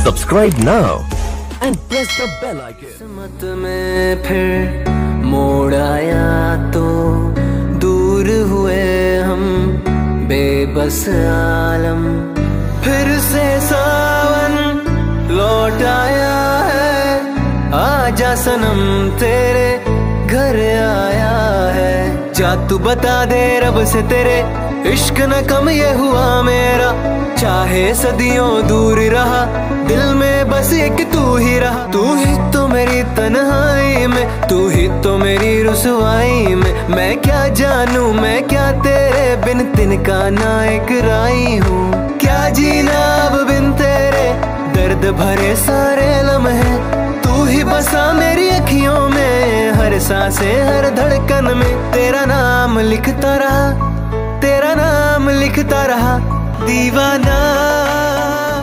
Subscribe now and press the bell icon. किस्मत में फिर मोड़ आया तो दूर हुए हम बेबस आलम। फिर से सावन लौट आया है, आजा सनम तेरे घर आया है। जा तू बता दे रब से तेरे इश्क न कम ये हुआ मेरा, चाहे सदियों दूर रहा दिल में बस एक तू ही रहा। तू ही तो मेरी तन्हाई में, तू ही तो मेरी रुसवाई में। मैं क्या जानूं मैं क्या तेरे बिन तिनका ना एक राई हूँ। क्या जीना अब बिन तेरे दर्द भरे सारे लम्हे। तू ही बसा मेरी अखियों में, हर सांसें हर धड़कन में। तेरा नाम लिखता रहा, तेरा नाम लिखता रहा दीवाना।